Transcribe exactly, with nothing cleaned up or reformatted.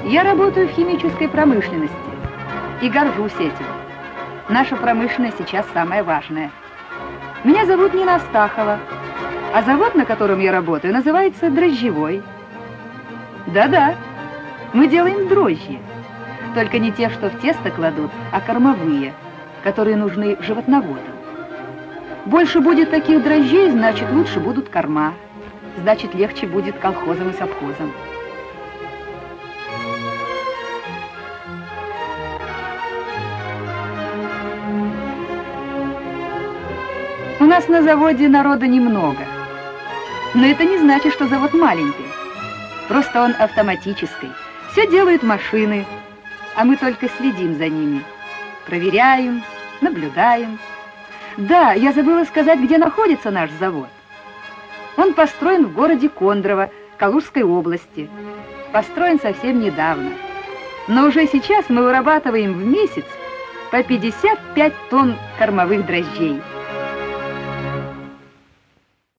Я работаю в химической промышленности и горжусь этим. Наша промышленность сейчас самая важная. Меня зовут Нина Астахова, а завод, на котором я работаю, называется дрожжевой. Да-да, мы делаем дрожжи, только не те, что в тесто кладут, а кормовые, которые нужны животноводам. Больше будет таких дрожжей, значит, лучше будут корма, значит, легче будет колхозам и совхозам. У нас на заводе народа немного, но это не значит, что завод маленький. Просто он автоматический, все делают машины, а мы только следим за ними, проверяем, наблюдаем. Да, я забыла сказать, где находится наш завод. Он построен в городе Кондрово, Калужской области. Построен совсем недавно. Но уже сейчас мы вырабатываем в месяц по пятьдесят пять тонн кормовых дрожжей.